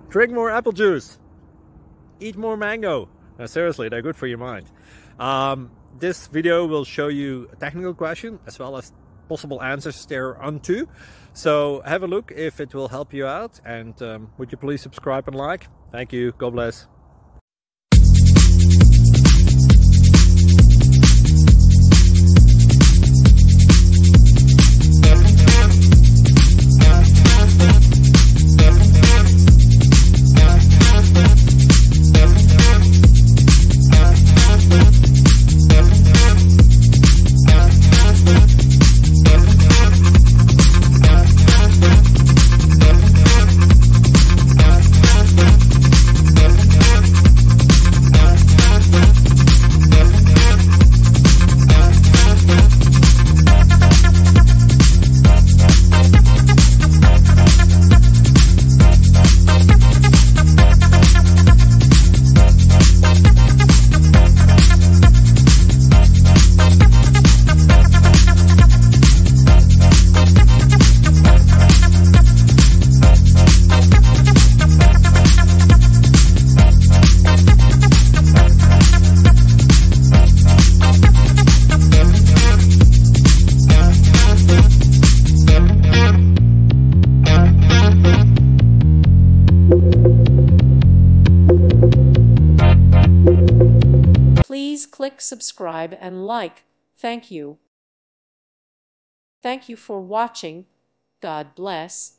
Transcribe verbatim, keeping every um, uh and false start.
Drink more apple juice. Eat more mango. No, seriously, they're good for your mind. Um, this video will show you a technical question as well as possible answers thereunto. So have a look if it will help you out, and um, would you please subscribe and like? Thank you. God bless. Please click subscribe and like. Thank you. Thank you for watching. God bless.